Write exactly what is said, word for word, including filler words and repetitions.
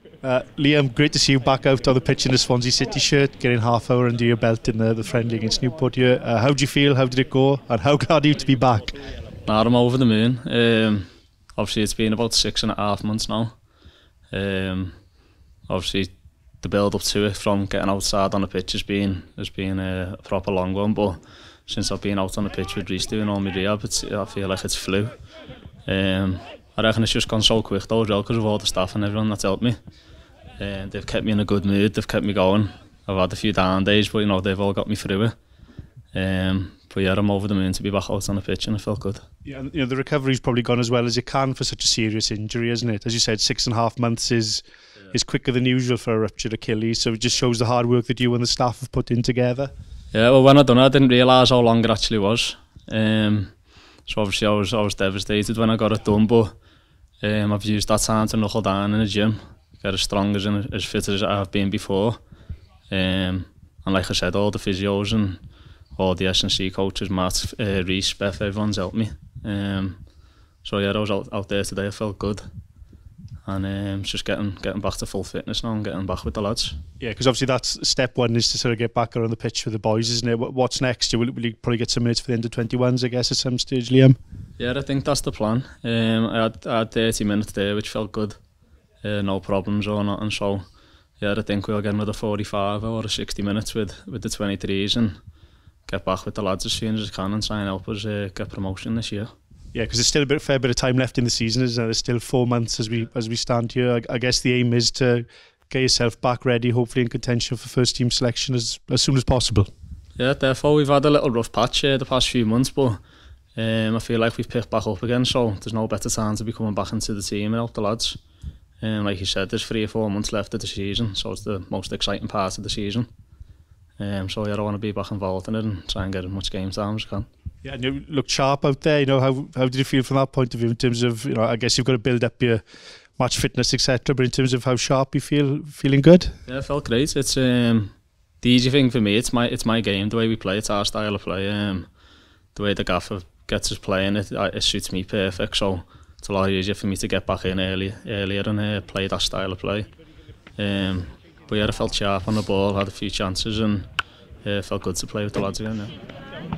Uh, Liam, great to see you back out on the pitch in the Swansea City shirt, getting half hour under your belt in the, the friendly against Newport here. Uh, how do you feel? How did it go? And how glad are you to be back? Nah, I'm over the moon. Um, obviously, it's been about six and a half months now. Um, obviously, the build up to it from getting outside on the pitch has been has been a proper long one. But since I've been out on the pitch with Reece doing all my rehab, it's, I feel like it's flew. Um, I reckon it's just gone so quick though as well because of all the staff and everyone that's helped me. Um, they've kept me in a good mood, they've kept me going. I've had a few down days, but you know, they've all got me through it. Um, but yeah, I'm over the moon to be back out on the pitch and it felt good. Yeah, and you know, the recovery's probably gone as well as it can for such a serious injury, isn't it? As you said, six and a half months is yeah. is quicker than usual for a ruptured Achilles, so it just shows the hard work that you and the staff have put in together. Yeah, well, when I done it, I didn't realise how long it actually was. Um, so obviously I was, I was devastated when I got it done, but um, I've used that time to knuckle down in the gym, get as strong as and as fit as I have been before. Um, and like I said, all the physios and all the S and C coaches, Matt, uh, Reece, Beth, everyone's helped me. Um, so yeah, I was out, out there today, I felt good. And um, just getting getting back to full fitness now and getting back with the lads. Yeah, because obviously that's step one, is to sort of get back around the pitch with the boys, isn't it? What's next? Will, will you probably get some minutes for the under twenty-ones, I guess, at some stage, Liam? Yeah, I think that's the plan. Um, I, had, I had thirty minutes there, which felt good. Uh, no problems or nothing. So yeah, I think we'll get another forty-five or sixty minutes with, with the twenty-threes and get back with the lads as soon as I can and try and help us uh, get promotion this year. Yeah, because there's still a bit, fair bit of time left in the season, isn't there? There's still four months as we as we stand here. I, I guess the aim is to get yourself back ready, hopefully in contention for first team selection as as soon as possible. Yeah, therefore we've had a little rough patch here the past few months, but um, I feel like we've picked back up again, so there's no better time to be coming back into the team and help the lads. Um, like you said, there's three or four months left of the season, so it's the most exciting part of the season. Um, so yeah, I want to be back involved in it and try and get as much game time as I can. Yeah, and you looked sharp out there. You know, how how did you feel from that point of view in terms of, you know, I guess you've got to build up your match fitness, et cetera. But in terms of how sharp you feel, feeling good? Yeah, I felt great. It's um, the easy thing for me. It's my it's my game, the way we play. It's our style of play. Um, the way the gaffer gets us playing, it it suits me perfect. So it's a lot easier for me to get back in early earlier and uh, play that style of play. Um, but yeah, I felt sharp on the ball, had a few chances, and uh, felt good to play with the lads again. Yeah.